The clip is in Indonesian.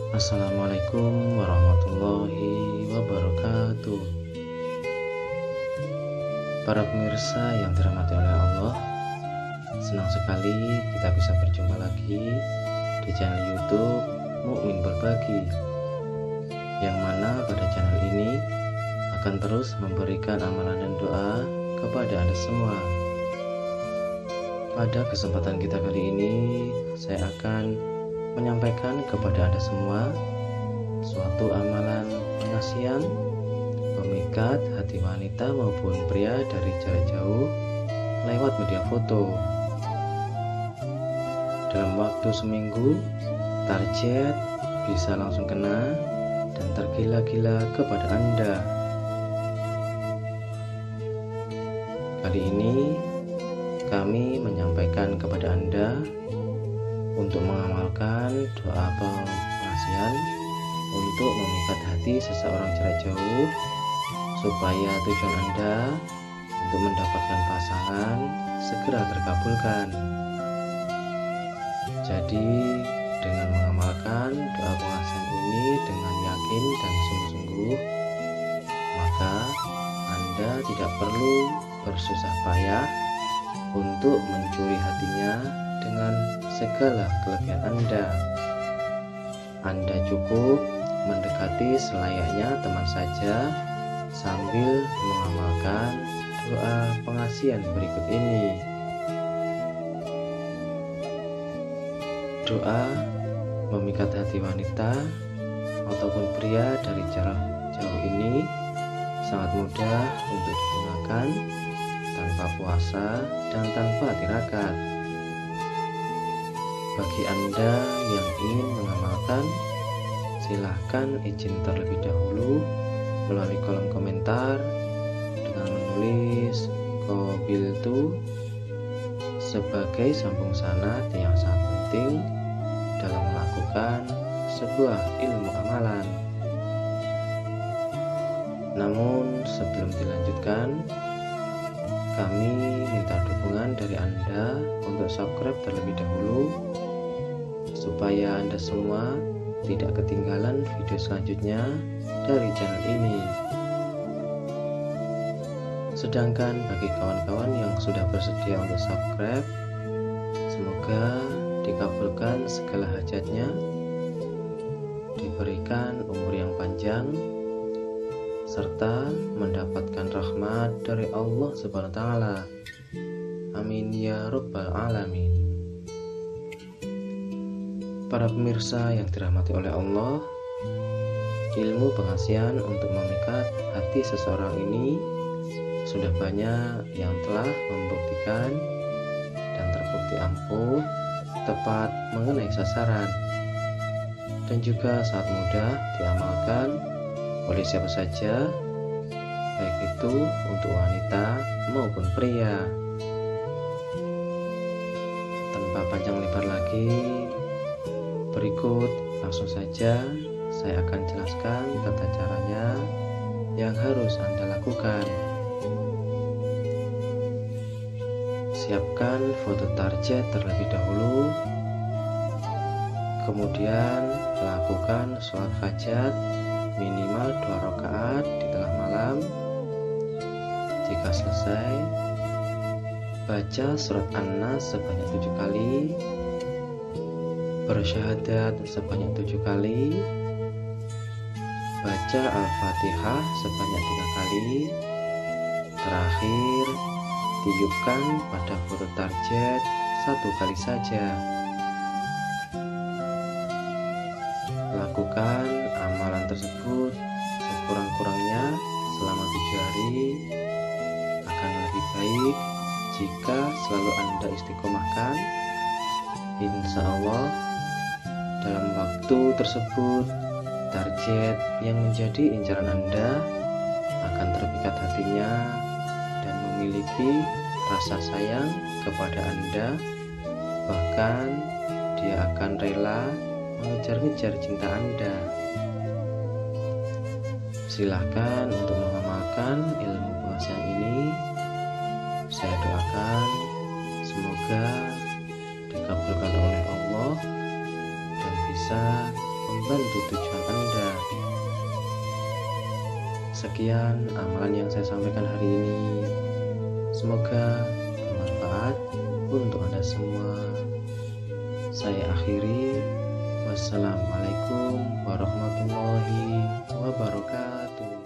Assalamualaikum warahmatullahi wabarakatuh. Para pemirsa yang dirahmati oleh Allah, senang sekali kita bisa berjumpa lagi di channel YouTube Mukmin Berbagi, yang mana pada channel ini akan terus memberikan amalan dan doa kepada Anda semua. Pada kesempatan kita kali ini, saya akan menyampaikan kepada Anda semua suatu amalan pengasihan memikat hati wanita maupun pria dari jarak jauh lewat media foto. Dalam waktu seminggu, target bisa langsung kena dan tergila-gila kepada Anda. Kali ini kami menyampaikan kepada Anda untuk mengamalkan doa pengasihan untuk memikat hati seseorang jarak jauh, supaya tujuan Anda untuk mendapatkan pasangan segera terkabulkan. Jadi, dengan mengamalkan doa pengasihan ini dengan yakin dan sungguh-sungguh, maka Anda tidak perlu bersusah payah untuk mencuri hatinya dengan segala kelebihan Anda. Anda cukup mendekati selayaknya teman saja sambil mengamalkan doa pengasihan berikut ini. Doa memikat hati wanita ataupun pria dari jarak jauh ini sangat mudah untuk digunakan, tanpa puasa dan tanpa tirakat. Bagi Anda yang ingin mengamalkan, silahkan izin terlebih dahulu melalui kolom komentar dengan menulis qabiltu sebagai sambung sanad yang sangat penting dalam melakukan sebuah ilmu amalan. Namun sebelum dilanjutkan, kami minta dukungan dari Anda untuk subscribe terlebih dahulu, supaya Anda semua tidak ketinggalan video selanjutnya dari channel ini. Sedangkan bagi kawan-kawan yang sudah bersedia untuk subscribe, semoga dikabulkan segala hajatnya, diberikan umur yang panjang, serta mendapatkan rahmat dari Allah Subhanahu wa Ta'ala. Amin ya Rabbal Alamin. Para pemirsa yang dirahmati oleh Allah, ilmu pengasihan untuk memikat hati seseorang ini sudah banyak yang telah membuktikan dan terbukti ampuh, tepat mengenai sasaran, dan juga sangat mudah diamalkan oleh siapa saja, baik itu untuk wanita maupun pria. Tanpa panjang lebar lagi, berikut langsung saja saya akan jelaskan tata caranya yang harus Anda lakukan. Siapkan foto target terlebih dahulu, kemudian lakukan sholat hajat minimal 2 rakaat di tengah malam. Jika selesai, baca surat An-Nas sebanyak 7 kali, bersyahadat sebanyak 7 kali, baca Al-Fatihah sebanyak 3 kali. Terakhir, tiupkan pada foto target 1 kali saja. Lakukan amalan tersebut sekurang-kurangnya selama 7 hari. Akan lebih baik jika selalu Anda istiqomahkan. Insya Allah dalam waktu tersebut, target yang menjadi incaran Anda akan terpikat hatinya dan memiliki rasa sayang kepada Anda. Bahkan dia akan rela mengejar-ngejar cinta Anda. Silahkan untuk mengamalkan ilmu pengasihan ini. Saya doakan semoga dikabulkan oleh Allah dan bisa bantu tujuan Anda. Sekian amalan yang saya sampaikan hari ini. Semoga bermanfaat untuk Anda semua. Saya akhiri. Wassalamualaikum warahmatullahi wabarakatuh.